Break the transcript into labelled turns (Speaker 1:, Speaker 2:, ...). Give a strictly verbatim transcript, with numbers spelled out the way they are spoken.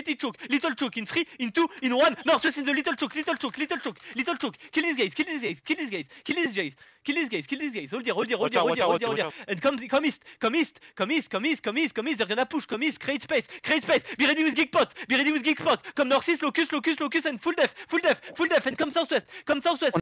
Speaker 1: city choke, little choke, in three, in two, in one, northwest in the little choke, little choke, little choke, little choke, kill these guys, kill these guys, kill these guys, kill these guys, kill these guys, kill these guys, hold here, hold here, hold here, hold here, hold here, hold here, and come, come east, come east, come east, come east, come east, come east, they're gonna push, come east, create space, create space, be ready with geek pots, be ready with geek pots, come northeast, locus, locus, locus, and full def, full def, full def, and come southwest, come southwest.